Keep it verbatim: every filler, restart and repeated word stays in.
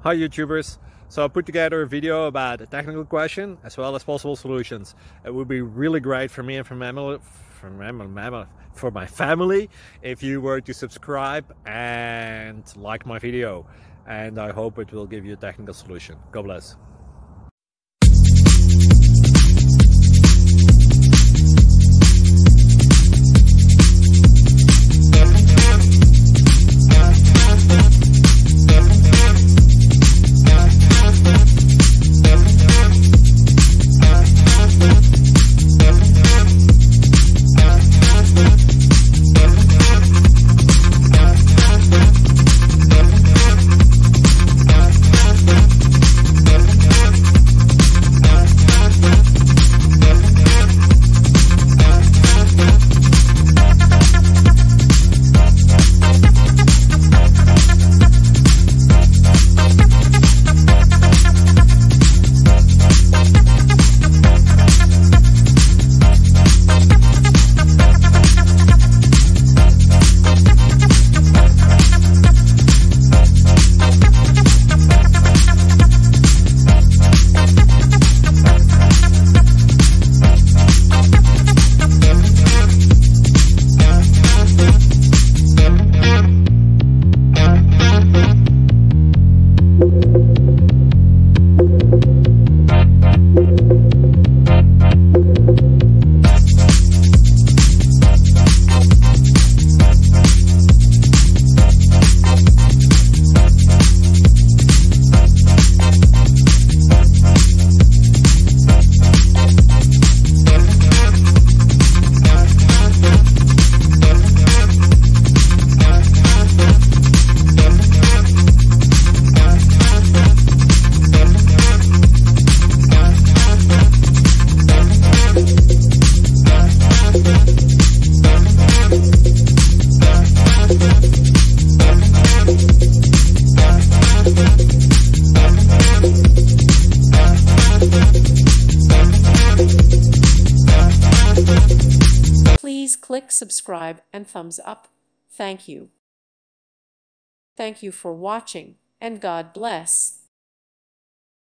Hi YouTubers! So I put together a video about a technical question as well as possible solutions. It would be really great for me and for, mammal, for, mammal, for my family if you were to subscribe and like my video. And I hope it will give you a technical solution. God bless. Please click subscribe and thumbs up. Thank you. Thank you for watching, and God bless.